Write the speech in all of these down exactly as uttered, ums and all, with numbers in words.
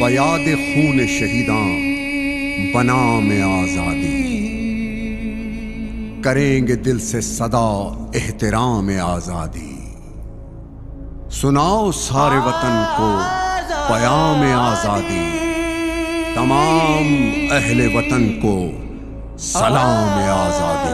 बयाद खून शहीदां बना में आजादी, करेंगे दिल से सदा एहतराम आजादी। सुनाओ सारे वतन को पयाम आजादी, तमाम अहले वतन को सलाम आजादी।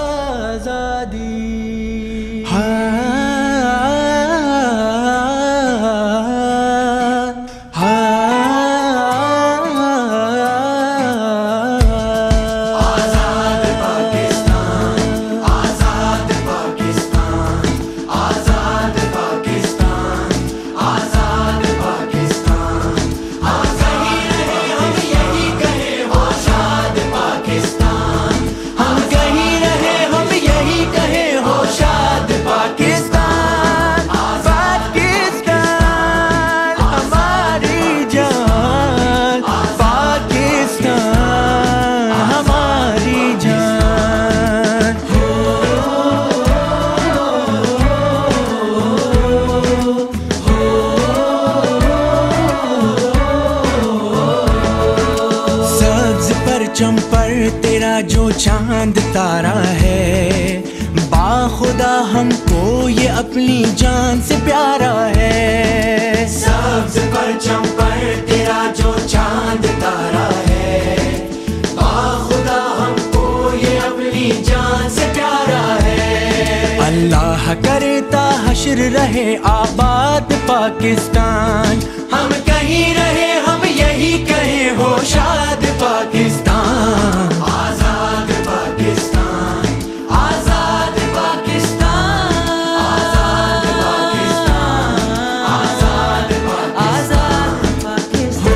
चंपर तेरा जो चांद तारा है, बाखुदा हमको ये अपनी जान से प्यारा है। सब्ज पर चंपर तेरा जो चांद तारा है, बाखुदा हमको ये अपनी जान से प्यारा है। अल्लाह करता हश्र रहे आबाद पाकिस्तान, हम कहीं रहे हम यही कहे हो शाद पाकिस्तान। आजाद पाकिस्तान, आजाद पाकिस्तान, आजाद पाकिस्तान, आजाद पाकिस्तान।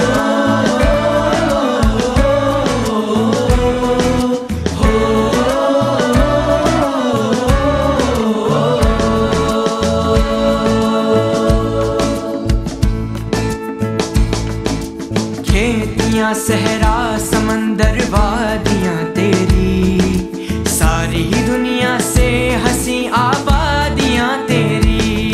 खेतियाँ सहरा समंदर वादियाँ तेरी, सारी दुनिया से हंसी आबादियाँ तेरी।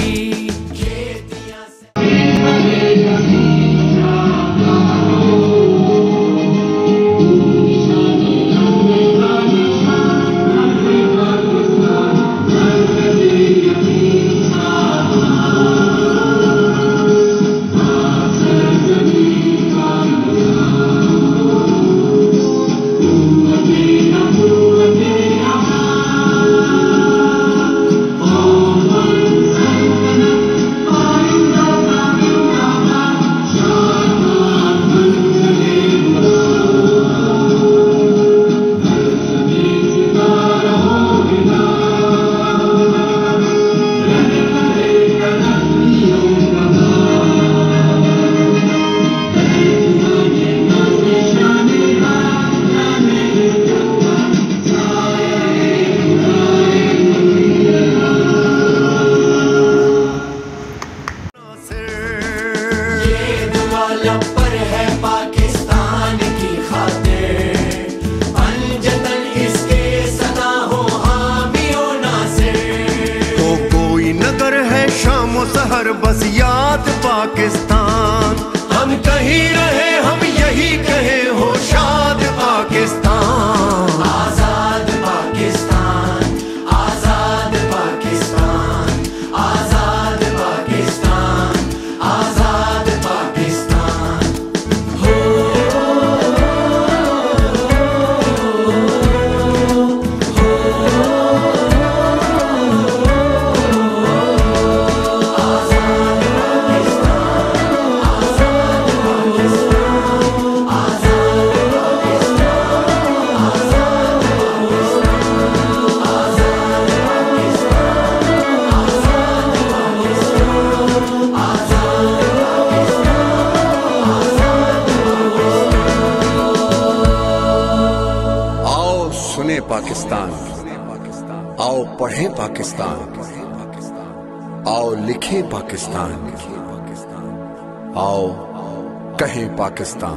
पर है पाकिस्तान की खातिर, अनजतन इसके सदा हो हामियों नासिर। तो कोई नगर है शामो सहर बस याद पाकिस्तान, हम कहीं रहे हम यही कहे हो शाद पाकिस्तान। आजाद पाकिस्तान, आजाद पाकिस्तान, आजाद पाकिस्तान, आजाद पाकिस्तान। हो पाकिस्तान, आओ पढ़ें पाकिस्तान, आओ लिखें पाकिस्तान, आओ कहें पाकिस्तान।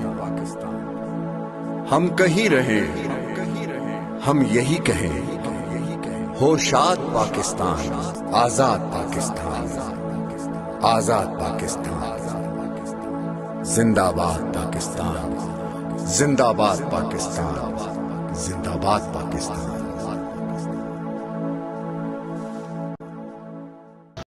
हम कहीं रहें हम यही कहें, हो शाद पाकिस्तान, आजाद पाकिस्तान, आजाद पाकिस्तान। जिंदाबाद पाकिस्तान, जिंदाबाद पाकिस्तान, जिंदाबाद पाकिस्तान।